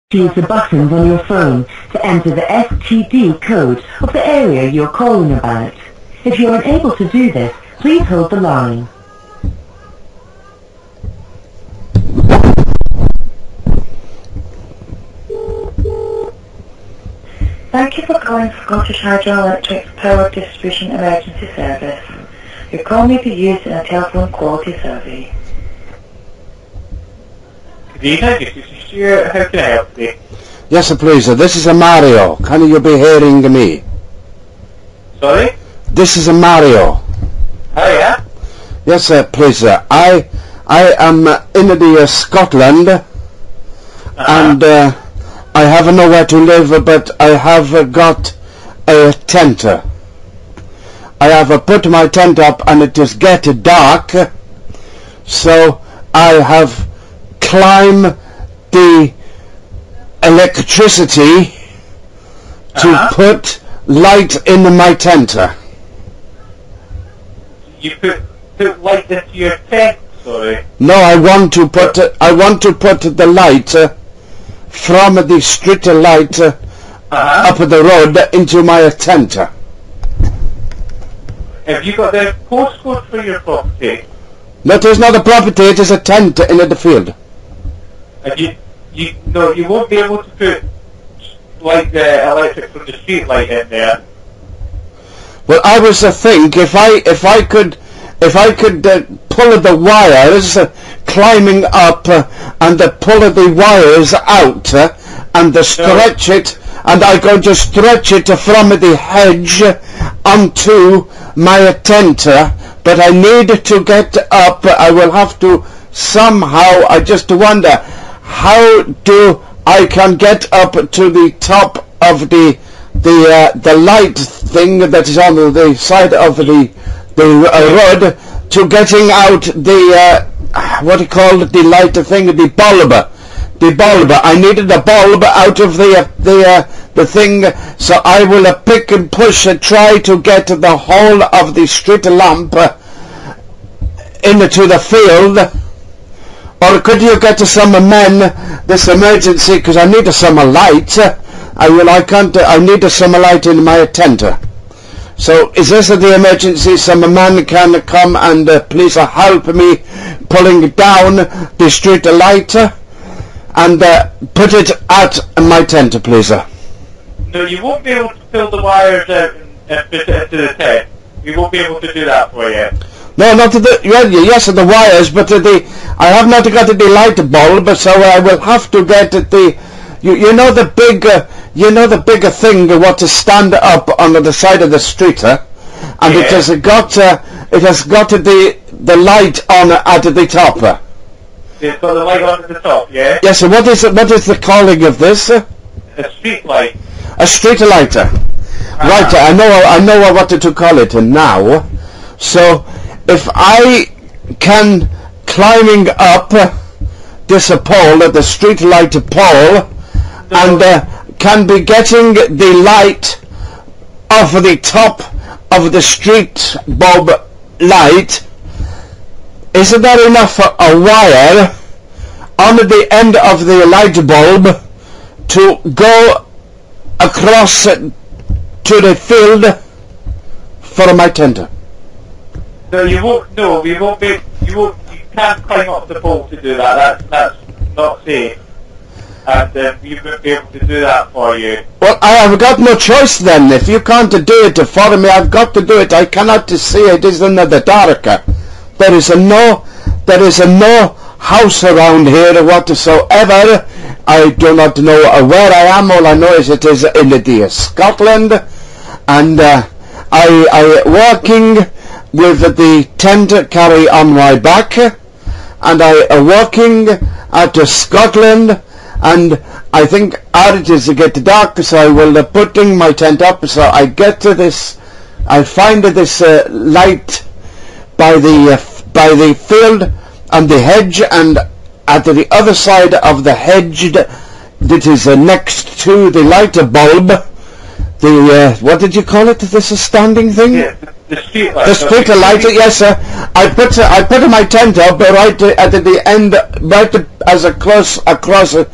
Use the buttons on your phone to enter the STD code of the area you're calling about. If you're unable to do this, please hold the line. Thank you for calling Scottish Hydroelectric's Power Distribution Emergency Service. Your call may be used in a telephone quality survey. Good evening, this is Stuart. How can I help you? Yes, sir, please. This is a Mario. Can you be hearing me? Sorry? This is a Mario. Oh, yeah? Yes, sir, please, sir. I am in the Scotland, and I have nowhere to live, but I have got a tent. I have put my tent up, and it is getting dark, so I have climbed the electricity to put light in my tent. You put light into your tent, sorry? No, I want to put the light from the street light up the road into my tent. Have you got the postcode for your property? No, it is not a property, it is a tent in the field. And you won't be able to put like the electric from the street light in there. Well, I was to think if I could pull the wires climbing up and pull the wires out and stretch it, and I could just stretch it from the hedge onto my tent. But I need to get up. I will have to somehow. I just wonder how do I can get up to the top of the light thing that is on the side of the road, to getting out the what do you call it, the light thing, the bulb. I needed the bulb out of the thing, so I will pick and push and try to get the whole of the street lamp into the field. Or could you get some men this emergency, because I need some light. I need some light in my tent. So is this the emergency? Some man can come and please help me pulling down the street light and put it at my tent, please. No, you won't be able to pull the wires out and put it into the tent. We won't be able to do that for you. No, not yes, the wires, but I have not got the light bulb, so I will have to get the the big thing what to stand up on the side of the street, and yeah. It has got the light on at the top. It's got the light on at the top, yeah. Yes. So what is the calling of this? A street light. A street light. Right. I know what to call it now. So if I can climbing up this pole, the street light pole, and can be getting the light off the top of the street bulb light, isn't there enough a wire on the end of the light bulb to go across to the field for my tent? No, you won't. No, we won't be. You can't climb up the pole to do that. That's not safe, and we won't be able to do that for you. Well, I have got no choice then. If you can't do it for me, I've got to do it. I cannot see it is in the dark. There is no house around here whatsoever. I do not know where I am. All I know is it is in the Scotland, and I walking with the tent carry on my back, and I am walking at Scotland, and I think it is to get dark, so I will putting my tent up, so I get to this, I find this light by the field and the hedge, and at the other side of the hedge that is next to the light bulb, what did you call it, this standing thing? Yeah. The street light. The street light, yes, sir. I put my tent up right at the end, right as close across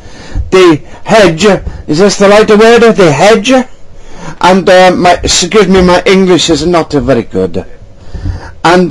the hedge. Is this the right word? The hedge. And excuse me, my English is not very good. And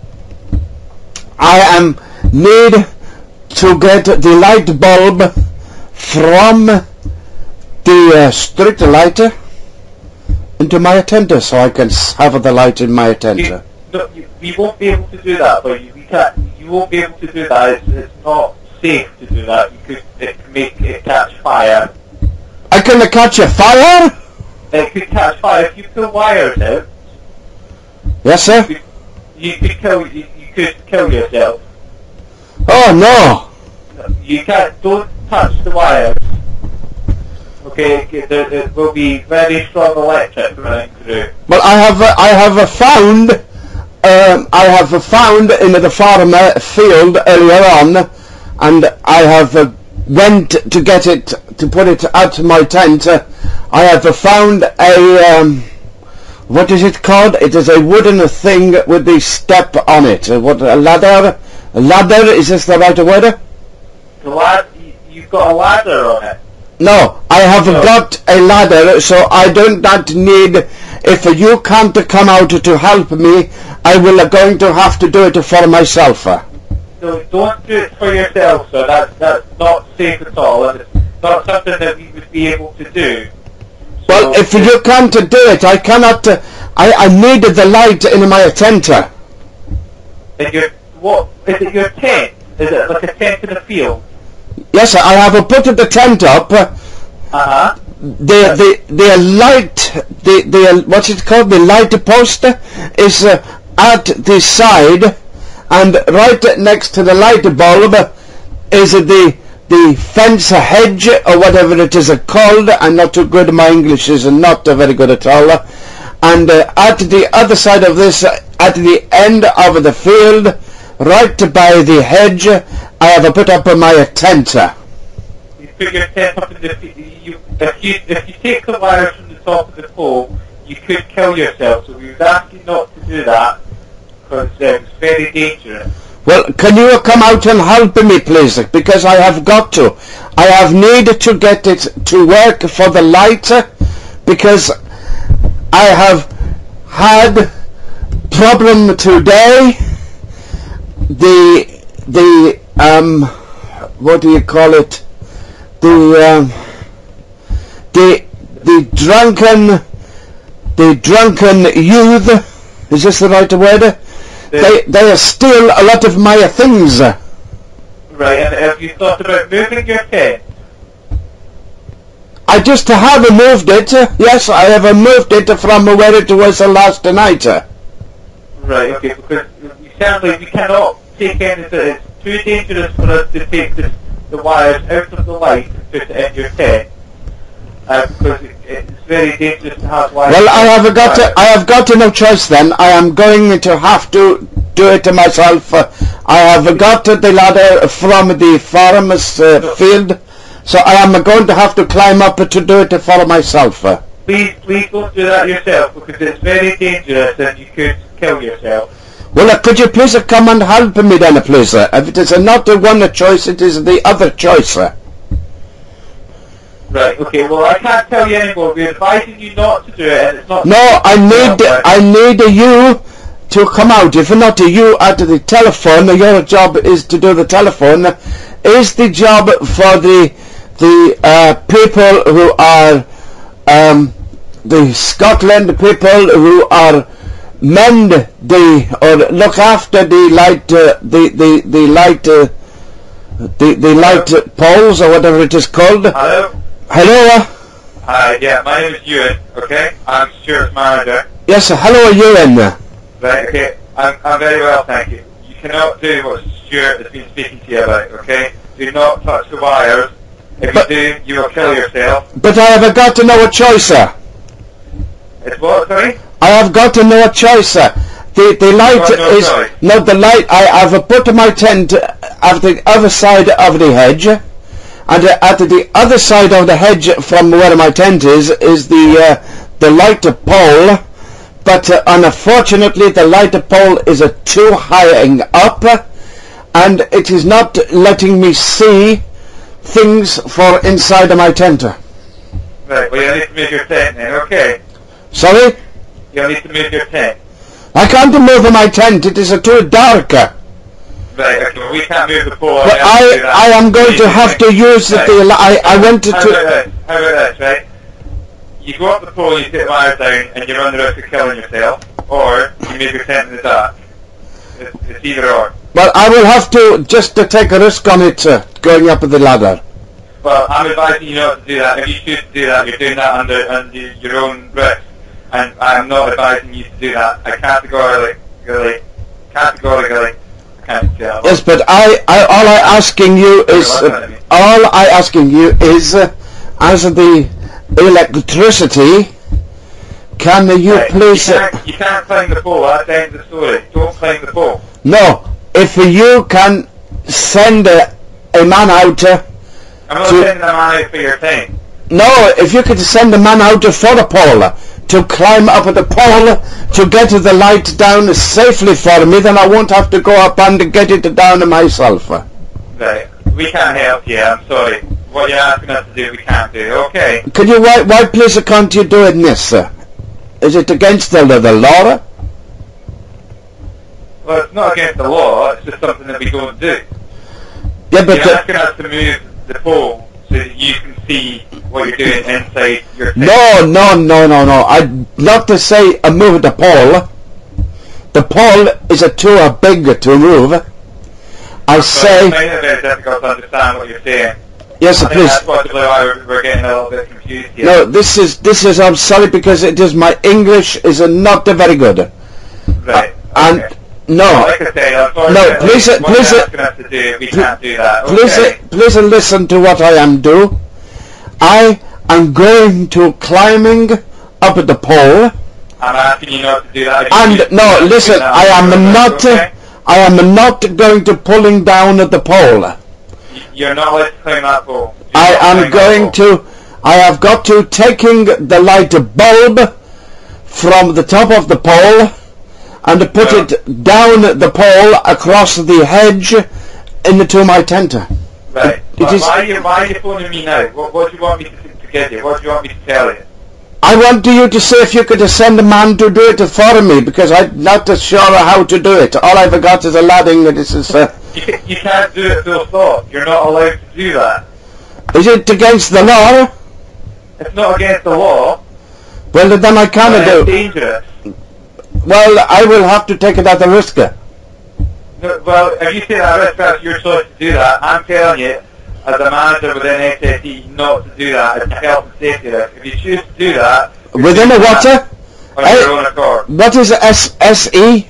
I need to get the light bulb from the street lighter into my tent, so I can have the light in my tent. You won't be able to do that, but you won't be able to do that. It's not safe to do that. It could make it catch fire. I can catch a fire? It could catch fire if you pull wires out. Yes, sir. You could kill yourself. Oh no! You can't. Don't touch the wires. Okay, there will be very strong electric running through. Well, I have found in the farm field earlier on, and I have went to get it to put it at my tent. I have found a what is it called? It is a wooden thing with the step on it. What, a ladder? A ladder? Is this the right word? You've got a ladder on it. No, I have got a ladder, so I don't need. If you can't come out to help me, I will going to have to do it for myself. No, don't do it for yourself, sir. That's not safe at all, and it's not something that we would be able to do. Well, if you can't do it, I cannot. I need the light in my tent. What is it? Your tent? Is it like a tent in a field? Yes, I have put the tent up. The light, the what's it called? The light post is at the side, and right next to the light bulb is the fence hedge, or whatever it is called. I'm not too good. My English is not very good at all. And at the other side of this, at the end of the field, right by the hedge, I have put up my tent. You put your tent up in the field. If you take the wires from the top of the pole, you could kill yourself. So we would ask you not to do that, because it's very dangerous. Well, can you come out and help me, please? Because I have got to. I have need to get it to work for the light, because I have had problem today. The what do you call it? The drunken youth. Is this the right word? They steal a lot of my things. Right, and have you thought about moving your tent? I just have moved it. Yes, I have moved it from where it was last night. Right, okay, because certainly we cannot take anything. It's too dangerous for us to take the wires out of the light and put it in your tent. Because it's very dangerous to have wires. Well, I have got no choice then. I am going to have to do it myself. I have got the ladder from the farmer's field, so I am going to have to climb up to do it for myself. Please don't do that yourself, because it's very dangerous and you could kill yourself. Well, could you please come and help me then, please? If it is not the one choice, it is the other choice. Right, okay, well I can't tell you anymore. We're advising you not to do it, and it's not... No, I need you to come out. If not you at the telephone, your job is to do the telephone, is the job for the people who are the Scotland people who are mend or look after the light poles, or whatever it is called. Hello? Hello? Hi, yeah, my name is Ewan, okay? I'm Stuart's manager. Yes, hello Ewan. Right, okay, I'm very well, thank you. You cannot do what Stuart has been speaking to you about, okay? Do not touch the wires. If you do, you will kill yourself. But I have got no choice, sir. It's what, sorry? I have got no choice, sir. The light is... No, the light... I have put my tent at the other side of the hedge, and at the other side of the hedge from where my tent is the light pole, but unfortunately the light pole is too high up, and it is not letting me see things for inside of my tent. Right, well, you need to move your tent then, okay. Sorry? You'll need to move your tent. I can't move my tent, it is too dark. Right, okay, well, we can't move the pole. But I am going to have to use the... I wanted to... How about this, right? You go up the pole, you take the wires down, and you run the risk of killing yourself, or you move your tent in the dark. It's either or. Well, I will have to just to take a risk on it, going up the ladder. Well, I'm advising you not to do that. If you choose to do that, you're doing that under your own risk. And I'm not advising you to do that. I categorically can't do that. Yes, but all I asking you is, as the electricity, can you please... You can't climb the pole, that's the end of the story. Don't climb the pole. No, if you can send a man out... I'm not sending a man out for your thing. No, if you could send a man out for the pole, to climb up at the pole, to get the light down safely for me, then I won't have to go up and get it down myself. Right, we can't help you, I'm sorry. What you're asking us to do, we can't do, okay? Could you, why please can't you do it, miss? Is it against the law? Well, it's not against the law, it's just something that we don't do. Yeah, but... You're asking us to move the pole so that you can see what you're doing inside your tent. No. I'd not to say move the pole. The pole is too big to move. I say... It's very difficult to understand what you're saying. Yes, please. That's possibly why we're getting a little bit confused here. No, this is, I'm sorry, because it is my English is not very good. Right. And... Okay. No. Well, like I say, I'm sorry. No, please, what you're asking us to do, we can't do that. Okay. Please listen to what I am do. I am going to climbing up the pole. I'm asking you not to do that. And no, listen, I am not going to pulling down the pole. You're not allowed to climb that pole. I have got to taking the light bulb from the top of the pole and put it down the pole across the hedge into my tent. Right. Why are you phoning me now? What do you want me to get you? What do you want me to tell you? I want you to see if you could send a man to do it for me, because I'm not sure how to do it. All I've got is a ladding. This is... You can't do it full stop. You're not allowed to do that. Is it against the law? It's not against the law. Well, then I can't do it. It's dangerous. Well, I will have to take it at the risk. No, well, if you take that risk, that's your choice to do that. I'm telling you, as a manager within SSE, not to do that. It's a health and safety risk. If you choose to do that... Within a water? On your own accord. What is SSE?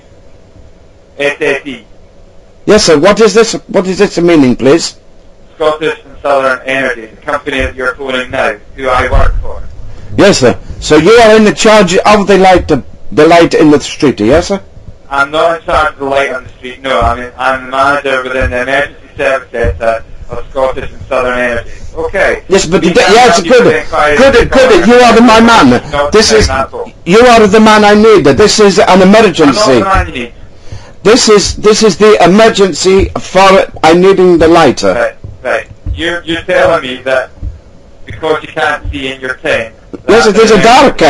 SSE. Yes, sir. What is this? What is its meaning, please? Scottish and Southern Energy, the company that you're phoning now, who I work for. Yes, sir. So you are in the charge of the light in the street, yes, sir? I'm not in charge of the light on the street, no. I'm the manager within the emergency service sector of Scottish and Southern Energy. Okay. Yes, but yes, good. You are my man. This is you are the man I need. This is an emergency. I'm not the man you need. This is the emergency for I needing the light. Right. You're telling me that because you can't see in your tent. Yes, it is a dark.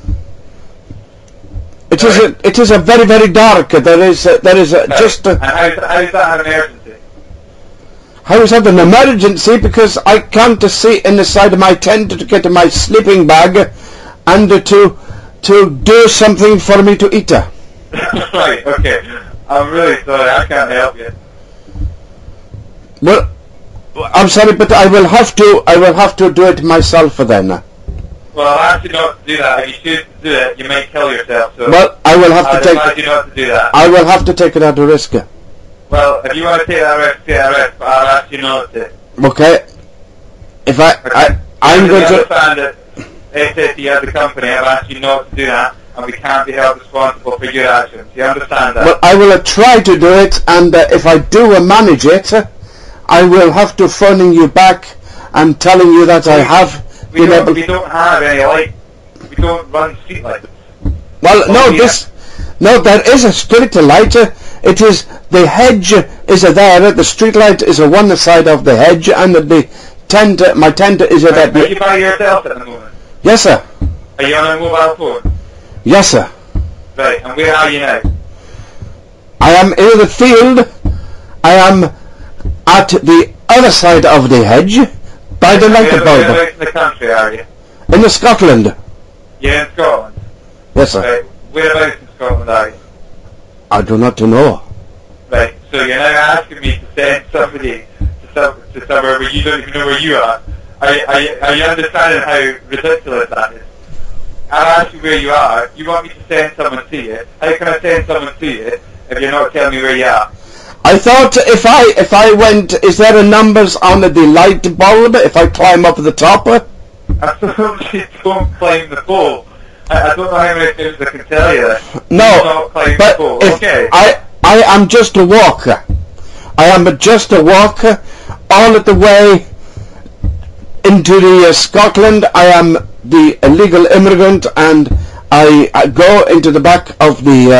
It is a very, very dark. There is just. And how is that an emergency? How is that an emergency? Because I can't see in the side of my tent to get my sleeping bag, and to do something for me to eat. Right. Okay. I'm really sorry. I can't help you. Well, I'm sorry, but I will have to do it myself then. Well, I ask you not to do that. If you choose to do it, you may kill yourself. So well, I will have to take. I advise you not to do that. I will have to take it at a risk. Well, if you want to take that risk, take that risk. But I'll ask you not to. Okay. If I'm going to understand that SSE as a company, I've asked you not to do that, and we can't be held responsible for your actions. You understand that? Well, I will try to do it, and if I do manage it, I will have to phoning you back and telling you that I have been able. We don't have any light. We don't run street lights. Well, there is a street light. It is the hedge is there. The street light is on one side of the hedge, and the tent is at Are the... you by yourself at the moment? Yes, sir. Are you on a mobile phone? Yes, sir. Right, and where are you now? I am in the field. I am at the other side of the hedge, by the light bulb. Whereabouts in the country are you? In the Scotland. You're in Scotland? Yes, sir. Right, whereabouts in Scotland are you? I do not know. Right, so you're now asking me to send somebody to somewhere where you don't even know where you are. Are you understanding how ridiculous that is? I'll ask you where you are. You want me to send someone to you. How can I send someone to you if you're not telling me where you are? I thought if I went, is there a numbers on the light bulb if I climb up the top? Absolutely don't climb the pole. I don't know how many times I can tell you that. No, Do not climb but the pole. if Okay. I am just a walker. I am just a walker all the way into the Scotland. I am the illegal immigrant, and I go into the back of the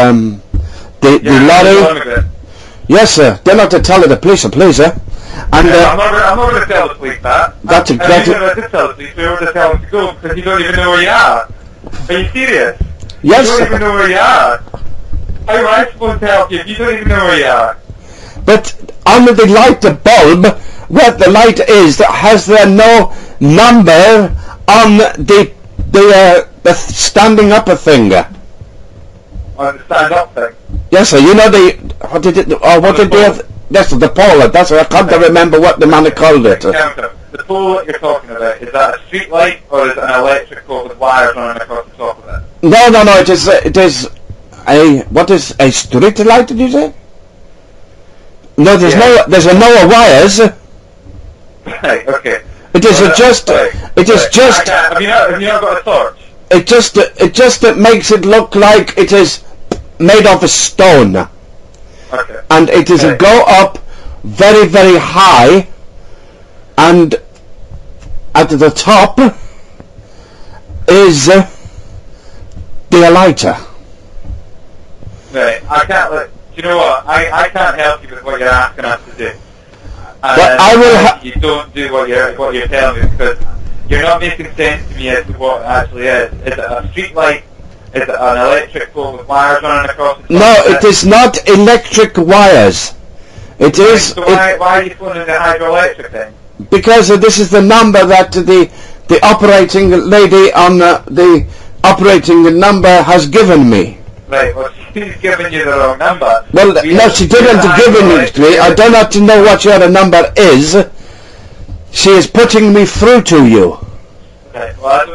lorry. Yes, sir. They're not to tell the police, please, sir. And I'm not going to tell the police that. That's exactly. I did tell the police. We were to tell them to go because you don't even know where you are. Are you serious? Yes, You don't sir. even know where you are. How am I supposed to help you if you don't even know where you are? But on the light bulb, where the light is, has there no number on the standing up thing? On the stand-up thing. Yes, sir. You know what did they have? That's the pole. That's I can't remember what the man called it. The pole that you're talking about, is that a street light or is it an electric pole with wires running across the top of it? No. It is what is a street light? Did you say? No, there's no wires. Right. Okay. It is just. It is just. Have you not got a torch? It just makes it look like it is made of a stone. Okay. And it is a go up very, very high, and at the top is the lighter. Right. I can't let. Do you know what? I can't help you with what you're asking us to do. But I will. You don't do what you're telling me because you're not making sense to me as to what it actually is. Is it a street light? Is it an electric pole with wires running across the top? No, it is not electric wires. It is. So why are you phoning the hydroelectric thing? Because this is the number that the operating lady on the operating number has given me. Right, well she's giving you the wrong number. Well, no, she didn't give it to me. I do not know what your number is. She is putting me through to you. Right, well,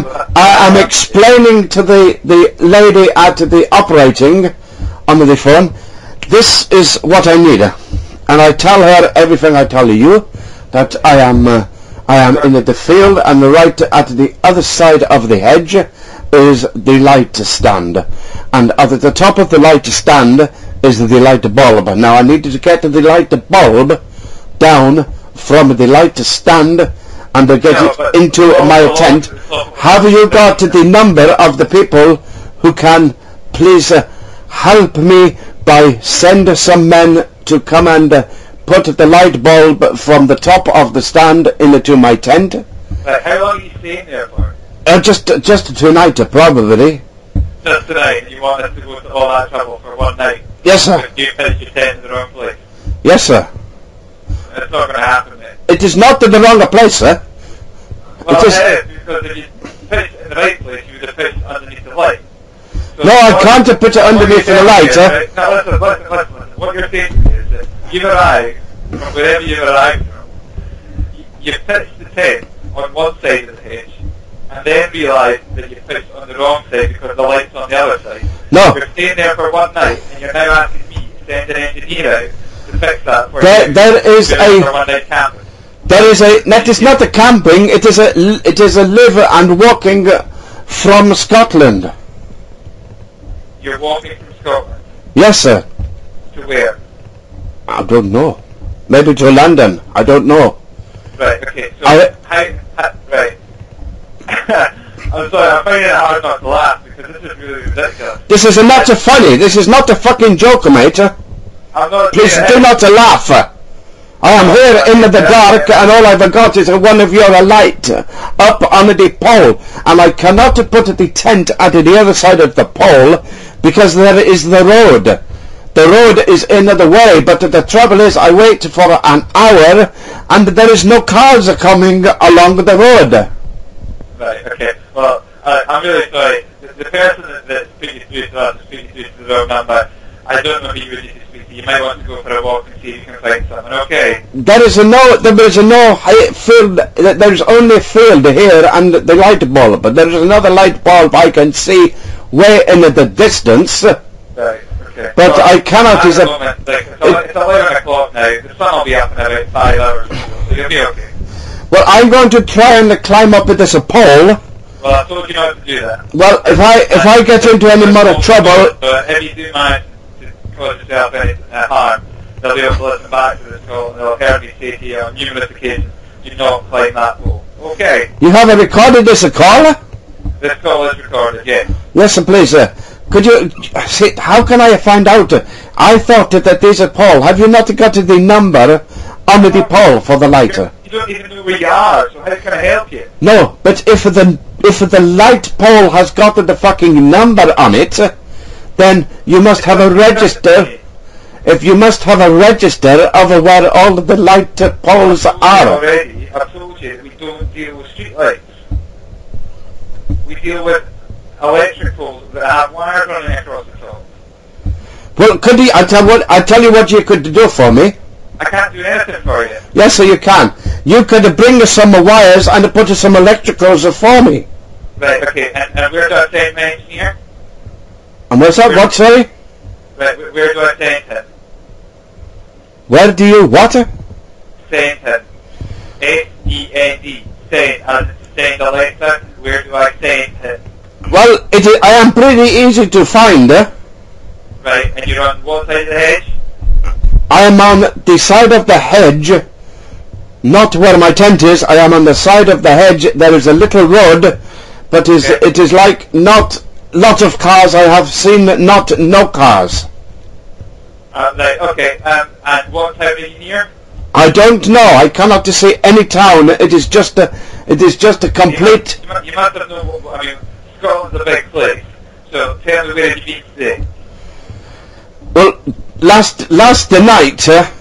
I am explaining to the lady at the operating on the phone, this is what I need, and I tell her everything I tell you, that I am in the field, and right at the other side of the hedge is the light stand, and at the top of the light stand is the light bulb. Now I need to get the light bulb down from the light stand and get it into my tent. Have you got the number of the people who can please help me by send some men to come and put the light bulb from the top of the stand into my tent? Right, how long are you staying there for? Just tonight, probably. Just tonight, you want us to go to all that trouble for one night? Yes, sir. If you pitch your tent in the wrong place? Yes, sir. It's not going to happen, mate. It is not in the wrong place, sir. Well, it is. it is, because if you pitched in the right place, you would have pitched underneath the light. So No, I can't put it underneath the light, sir. Now listen. What you're saying to me is that you've arrived from wherever you've arrived from. You pitched the tent on one side of the hedge, and then realised that you pitched on the wrong side because the light's on the other side. No. You're staying there for one night, and you're now asking me to send an engineer out to fix that for There- you. there is You're a- for one night camping. That is not a camping. It is a live and walking from Scotland. You're walking from Scotland Yes, sir. to where? I don't know. Maybe to London. I don't know. Right, okay, so I- right. I'm sorry, I'm finding it hard not to laugh because this is really ridiculous. This is not a funny. This is not a fucking joke, mate. I'm not Please saying do not laugh. I am here in the dark, and all I've got is one of your light up on the pole, and I cannot put the tent at the other side of the pole because there is the road. The road is in the way, but the trouble is I wait for an hour and there is no cars coming along the road. Right, okay. Well, I'm really sorry. The person that's speaking through to us is speaking through to the wrong number. I don't know who you would need to speak to. You might want to go for a walk and see if you can find someone, okay? There is no field, there's only field here and the light bulb, but there is another light bulb I can see way in the distance. Right, okay. But well, I cannot... At the moment, it's 11 o'clock now. The sun will be up in about 5 hours, so you'll be okay. Well, I'm going to try and climb up this pole. Well, I told you not to do that. Well, if I get into any more trouble... But if you do manage to cause yourself any harm, they'll be able to listen back to this call and they'll hear me say to you on numerous occasions, do not climb that pole. Okay. You have recorded this call? This call is recorded, yes. Yes, please. Could you... See, how can I find out? I thought that there's a pole. Have you not got the number on the pole for the lighter? You don't even know where you are, so how can I help you? No, but if the light pole has got the fucking number on it, then you must have a register. If you must have a register of where all the light poles are. Already, I've told you that we don't deal with street lights. We deal with electric poles that have wires running across the top. Well, could you? I tell you what you could do for me. I can't do anything for you. Yes, so you can. You could bring some wires and put some electricals for me. Right, okay. And where do I send my engineer? And what's that? What, sorry? Right, where do I send him? Where do you what? Send him. S-E-N-D. Send. As in send a letter. Where do I send him? Well, I am pretty easy to find. Right, and you're on what side of the hedge? I am on the side of the hedge, not where my tent is. I am on the side of the hedge. There is a little road, but it is like not lots of cars. I have seen no cars. Right, okay. And what town are you near? I don't know. I cannot see any town. It is just a complete... You must have known, I mean, Scotland's a big place. So tell me, where have you been today? Well, last night, where have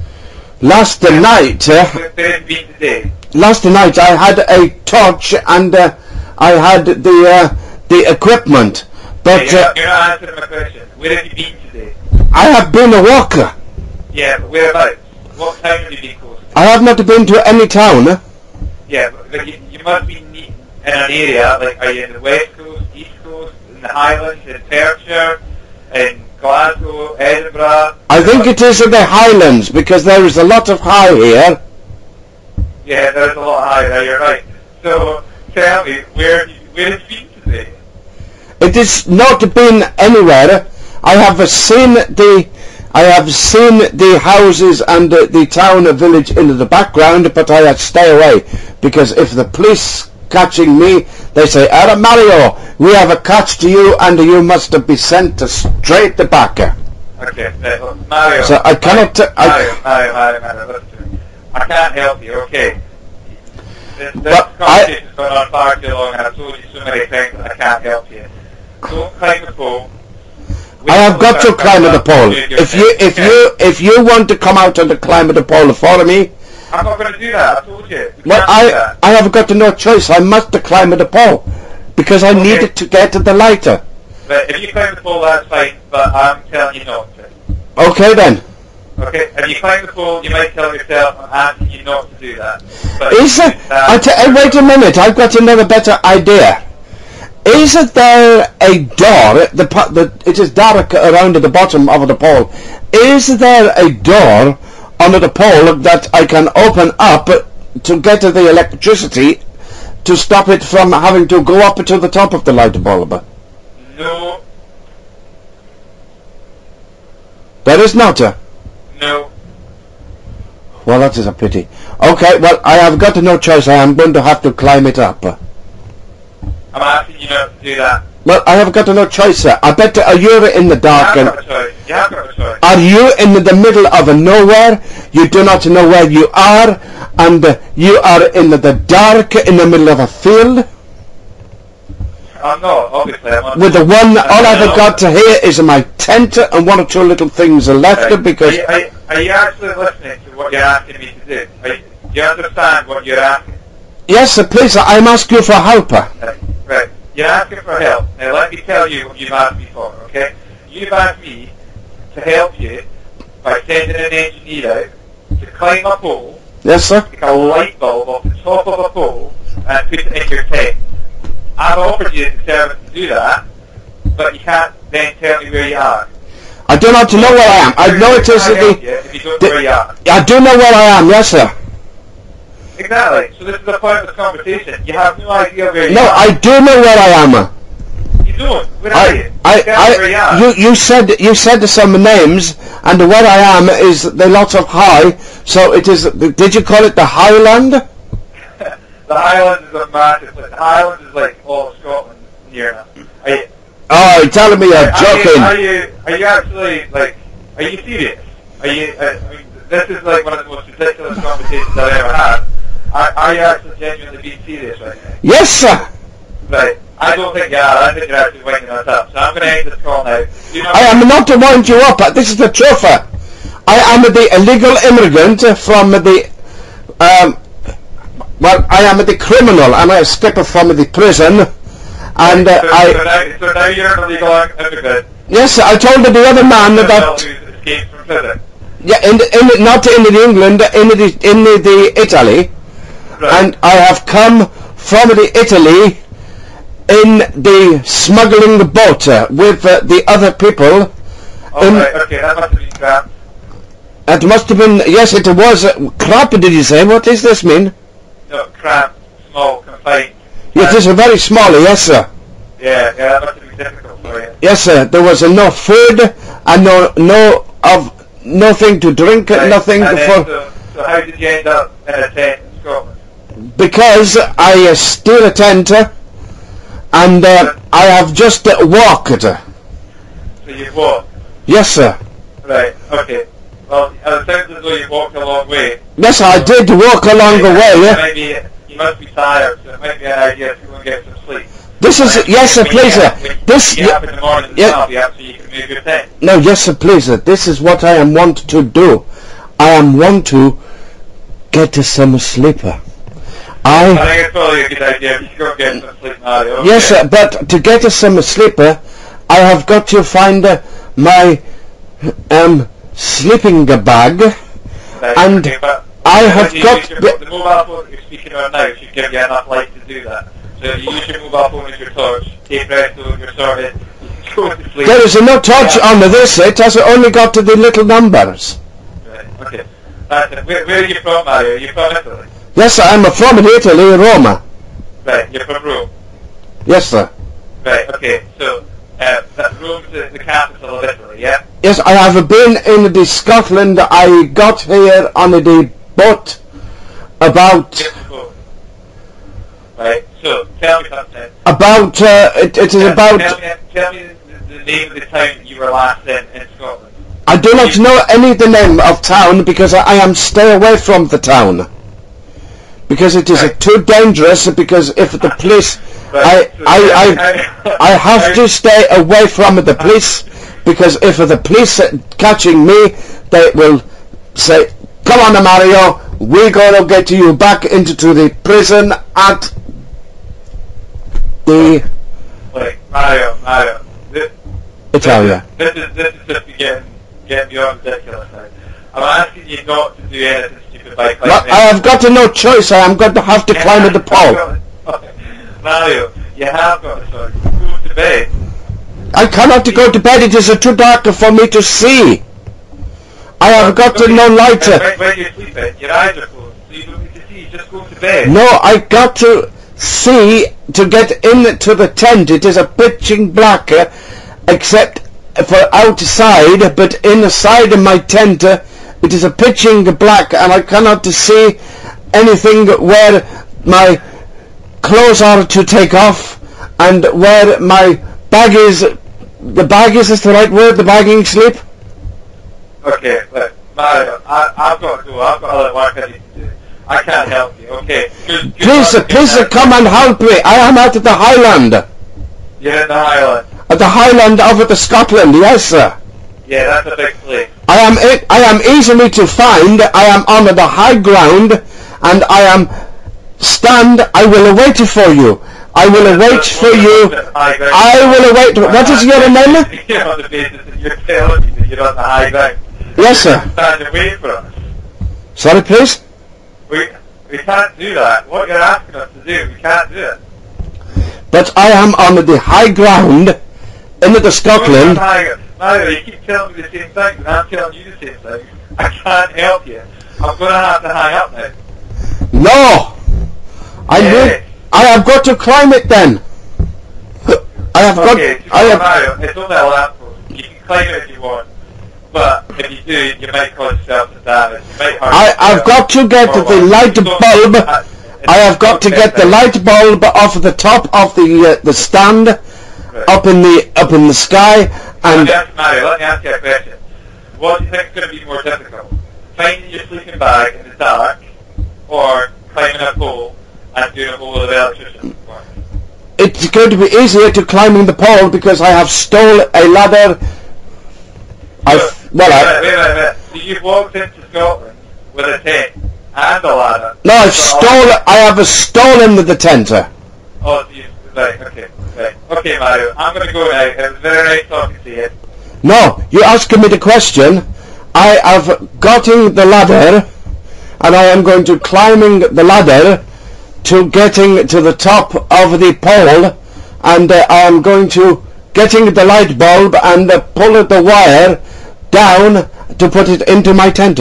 you been today? Last night I had a torch and I had the equipment. But you're not answering my question. Where have you been today? I have been a walker. Yeah, but whereabouts? What town have you been close to? I have not been to any town. Yeah, but you must be in an area, like, are you in the West Coast, East Coast, in the Highlands, in Perthshire, in Glasgow, Edinburgh? I think it is in the Highlands, because there is a lot of high here. Yeah, there's a lot of high there, you're right. So, tell me, where have you been today? It has not been anywhere. I have seen the houses and the town village in the background, but I had to stay away because if the police catching me, they say, Mario, we have a catch to you and you must be sent straight back. Okay, Mario. So I cannot... Mario, listen to me. I can't help you, okay? This conversation's gone on far too long and I've told you so many times that I can't help you. Don't climb the pole. I have got to climb the pole. If you want to come out and climb the pole for me, I'm not going to do that. I told you. Well, I have got no choice. I must climb the pole because I needed to get the lighter. But if you climb the pole, that's fine. But I'm telling you not to. Okay then. Okay. If you climb the pole, you might tell yourself, I'm asking you not to do that. But wait a minute. I've got another better idea. Is there a door? It is dark around the bottom of the pole. Is there a door under the pole that I can open up to get the electricity to stop it from having to go up to the top of the light bulb? No. There is not. No. Well, that is a pity. Okay, well, I have got no choice. I am going to have to climb it up. I'm asking you not to do that. Well, I have got no choice, sir. I bet you're in the dark. You have got a choice. You have got a choice. Are you in the middle of nowhere? You do not know where you are, and you are in the dark in the middle of a field. I'm not, obviously. I'm on With the one, all I've got to hear is my tent and one or two little things left because... Are you actually listening to what you're asking me to do? Do you understand what you're asking? Yes, please, I'm asking you for help. Right. You're asking for help. Now let me tell you what you've asked me for, okay? You've asked me to help you by sending an engineer out to climb a pole, Yes, sir. take a light bulb off the top of a pole, and put it in your tent. I've offered you the service to do that, but you can't then tell me where you are. I do not know where I am. I know it is if you don't know where you are. I do know where I am, yes, sir. Exactly. So this is the point of this conversation. You have no idea where you No, are. I do know where I am. You don't. Where are you? You can't know where you are. You said some names, and where I am is the lots of high. So it is. Did you call it the Highland? The Highlands is a massive place. The Highlands is like all of Scotland near enough. Oh, you're telling me you're joking. Are you actually like? Are you serious? Are you? I mean, this is like one of the most ridiculous conversations I've ever had. Are you actually genuinely being serious right now? Yes, sir. Right. I don't think you are. I think you're actually winding us up. So I'm going to end this call now. I am not to wind you up. This is the truth. I am the illegal immigrant from the. Well, I am the criminal, and I escaped from the prison. And so now you're an illegal immigrant. Yes, I told the other man that. Who's escaped from prison. Yeah, not in the England, in the Italy. Right. And I have come from the Italy in the smuggling boat with the other people. Right, okay, that must have been crap. It must have been, yes, it was. Crap, did you say? What does this mean? No, crap, small, confined. It is very small, yes, sir. Yeah, that must have been difficult for you. Yes, sir. There was no food and nothing to drink, Right. nothing And for... So how did you end up in a tent in Scotland? Because I steal a tent and I have just walked. So you've walked? Yes, sir. Right, okay. Well, it sounds as though you walked a long way. Yes, I did walk along the way. You must be tired, so it might be an idea to go and get some sleep. This is, yes, sir, please, sir. This, you get up in the morning so you can move your tent. No, yes, sir, please, sir. This is what I am want to do. I am want to get some sleep. I think it's probably a good idea if you go get some sleep, Mario. Okay. Yes, sir, but to get some sleep, I have got to find my sleeping bag, Right, and okay, but I have got... the mobile phone that you're speaking on now should give you enough light to do that. So if you use your mobile phone as your torch, take resto, you're sorted, you can go to sleep. There is no torch on this, it has only got the little numbers. Right, okay. That's it. Where are you from, Mario? Are you from Italy? Yes, sir, I'm from Italy, Roma. Right, you're from Rome. Yes, sir. Right, okay. So, Rome's the capital of Italy, yeah? Yes, I have been in the Scotland. I got here on the boat about... Yes, boat. Right, so, tell me something. About, it is about... Tell me the name of the town you were last in Scotland. I do not know any of the name of town because I am stay away from the town. Because it is too dangerous, because if the police... I have to stay away from the police, because if the police catching me, they will say, come on, Mario, we're going to get you back into the prison at the... Wait, Mario, Italia. This is just getting beyond ridiculous now. I'm asking you not to do anything stupid by climbing. I have got no choice. I am going to have to climb the pole. Mario, you have got a choice. Go to bed. I cannot go to bed. It is too dark for me to see. I have got no light. When you're sleeping, your eyes are closed, so you don't need to see. Just go to bed. No, I got to see to get into the tent. It is a pitching black, except for outside, but inside my tent, it is a pitching black, and I cannot see anything where my clothes are to take off, and where my bag is. The bag is the right word, the bagging sleep? Okay, look, Mario, I've got to go. I've got other work I need to do. I can't help you. Okay. Good Please come and help me. I am out at the Highland. You're in the Highland. At the Highland over to Scotland, yes sir. Yeah, that's a big place. I am easily to find. I am on the high ground, and I will await for you. I will await for you. I will await. What is your name? You're on the basis that you're telling me that you're on the high ground. Yes, sir. Stand and wait for us. Sorry, please? We can't do that. What you're asking us to do, we can't do it. But I am on the high ground in the Scotland. Mario, you keep telling me the same thing, and I'm telling you the same thing. I can't help you. I'm going to have to hang up now. No! I have got to climb it then. Mario, it's only a lamp post. You can climb it if you want. But if you do, you might cause yourself some damage. You might hurt I've got to get the light bulb. I have got to get the light bulb off the top of the stand, up in the sky, and. Mario, let me ask you a question. What do you think is going to be more difficult? Finding your sleeping bag in the dark, or climbing a pole and doing a whole lot of electrician work? It's going to be easier to climbing the pole because I have stole a ladder. Wait a minute. So you've walked into Scotland with a tent and a ladder? No, I have stolen the tent. Oh, so right, okay. Okay, Mario, I'm going to go now. It was very nice talking to you. No, you asking me the question. I have gotten the ladder, and I am going to climbing the ladder to getting to the top of the pole, and I am going to getting the light bulb and pull the wire down to put it into my tent.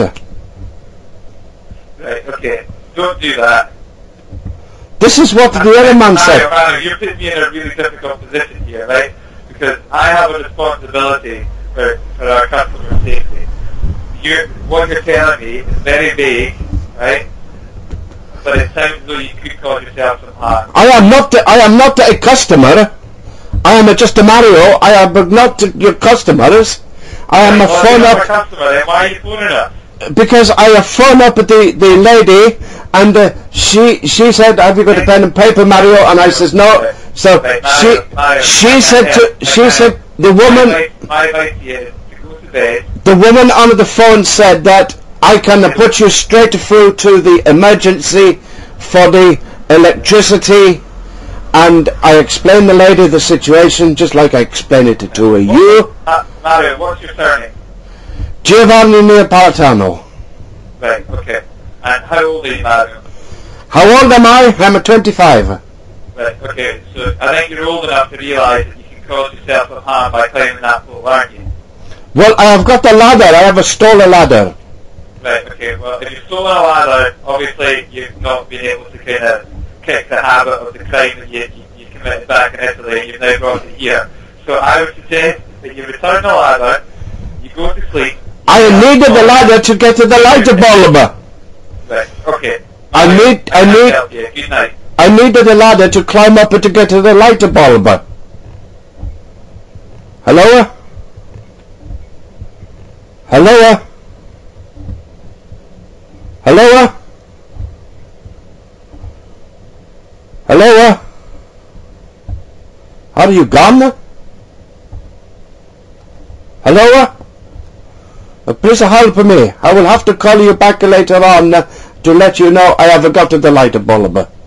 Right, okay. Don't do that. This is what the other man said. Mario, you're putting me in a really difficult position here, right? Because I have a responsibility for our customer safety. What you're telling me is very vague, right? But it sounds as though you could cause yourself some harm. I am not a customer. I am just a Mario. I am not your customers. I am a phone up. Customer, then why are you phoning us? Because I have phoned up the lady, and she said, "Have you got a pen and paper, Mario?" And I says, "No." So she said the woman. My advice to you is to go to bed. The woman on the phone said that I can put you straight through to the emergency for the electricity, and I explained the lady the situation just like I explained it to you. Mario, what's your surname? Giovanni Neapolitano. Right, okay. And how old are you, Mario? How old am I? I'm 25. Right, okay. So I think you're old enough to realise that you can cause yourself some harm by climbing that pole, aren't you? Well, I have got the ladder. I have stolen a ladder. Right, okay. Well, if you've stolen a ladder, obviously you've not been able to kind of kick the habit of the crime that you committed back in Italy, and you've now brought it here. So I would suggest that you return the ladder, you go to sleep. I needed the ladder to get to the light bulb. Right, okay. I needed the ladder to climb up to get to the light bulb. Hello? Hello? Hello? Hello? Are you gone? Hello? Please help me. I will have to call you back later on to let you know I have got the light bulb.